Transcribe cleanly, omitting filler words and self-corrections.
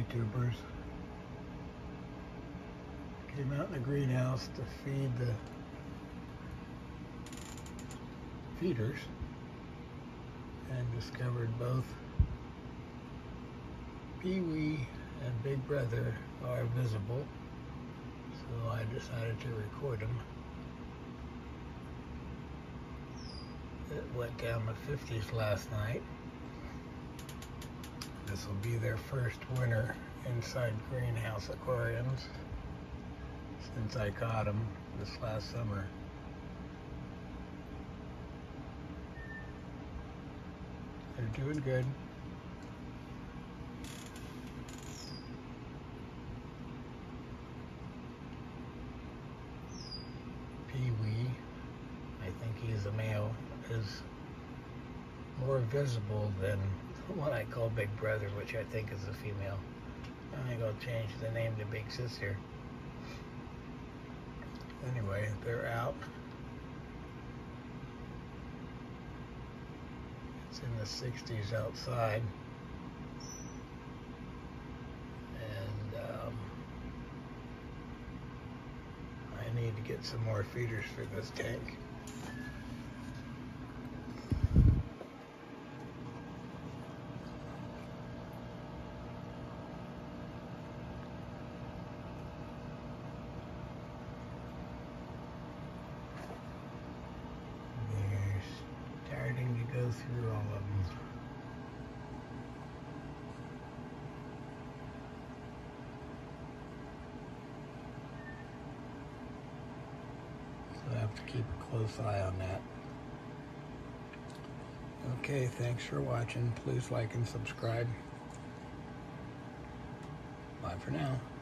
YouTubers. Came out in the greenhouse to feed the feeders and discovered both Peewee and Big Brother are visible, so I decided to record them. It went down to 50s last night. This will be their first winter inside greenhouse aquariums since I caught them this last summer. They're doing good. Peewee, I think he's a male, is more visible than what I call Big Brother, which I think is a female. I think I'll change the name to Big Sister. Anyway, they're out. It's in the 60s outside. And I need to get some more feeders for this tank. Go through all of them. So I have to keep a close eye on that. Okay, thanks for watching. Please like and subscribe. Bye for now.